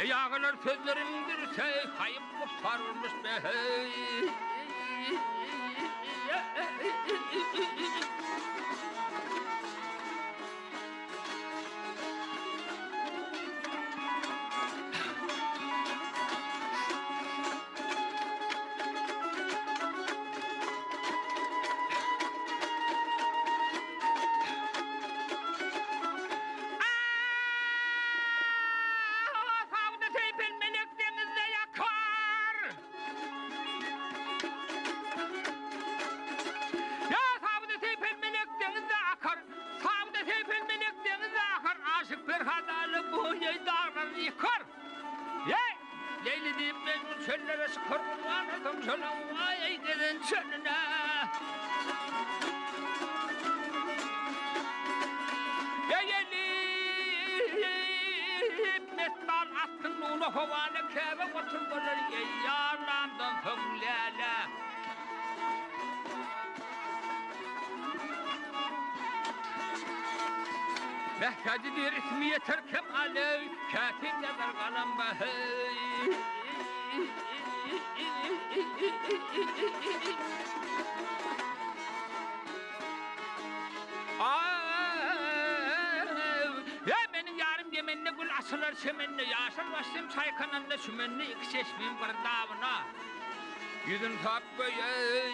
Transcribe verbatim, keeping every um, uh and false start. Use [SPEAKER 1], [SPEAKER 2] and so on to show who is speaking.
[SPEAKER 1] Yağlar sözlerimdir şey kayıp kurtarılmış be hey. Leyli deyip ben çöllere sıkırdım anladım sana vay giden çölüne. Eğilip mettal attın onu havale keve oturmaları yanandan fımlele. Mehkadidir ismi yeter kemale katil neler kalan behey. Ya benim yarım gemenine gül asılar semenine yaşar başlayım çay kanalına sümenine iki çeşmeyim kırdavına. Yüzün tak böyle.